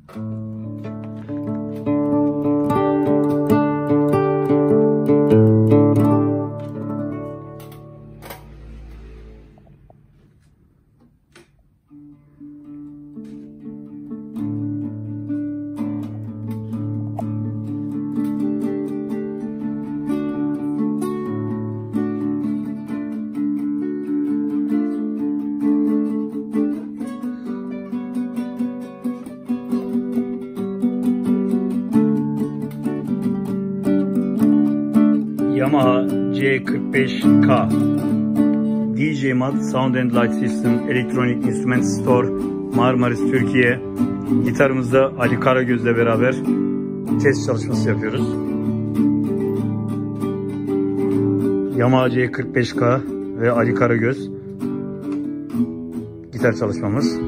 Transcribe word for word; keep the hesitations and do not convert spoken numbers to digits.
Yamaha C kırk beş K D J Mat Sound and Light System Electronic Instrument Store, Marmaris, Türkiye. Gitarımızda Ali Karagöz'le beraber test çalışması yapıyoruz. Yamaha C kırk beş K ve Ali Karagöz gitar çalışmamız.